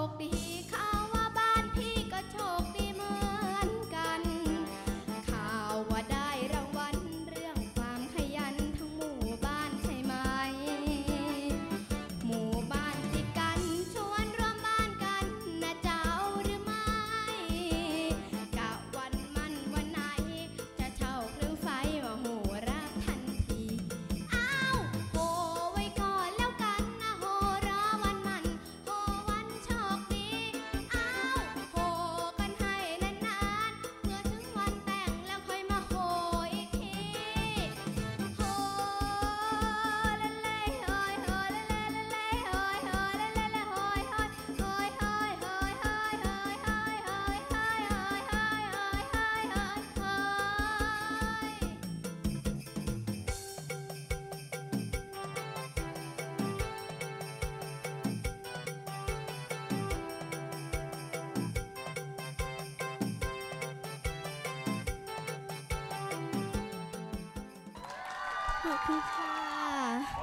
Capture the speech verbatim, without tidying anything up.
คดีข่าวว่าบ้านพี่ก็โชคดีเหมือนกันข่าวว่าได้รางวัลเรื่องความขยันทั้งหมู่บ้านใช่ไหมหมู่บ้านติดกันชวนร่วมบ้านกันนะเจ้าหรือไม่กะวันมันวันไหนจะเช่าเครื่องไฟมาโหราทันทีอ้าวโหไว้ก่อนแล้วกันนะโหราวันมันโหวันโชคดีอ้าวโหกันให้นานๆเมื่อถึงวันแต่งแล้วค่อยมาโหอีกทีโหละเล่โหยโหละเล่ละเล่โหยโหละเล่ละโหยโหยโหยโหยโหยโหยโหยโหยโหยโหยโหยโหยโหยโหยโหยโหยขอบคุณค่ะ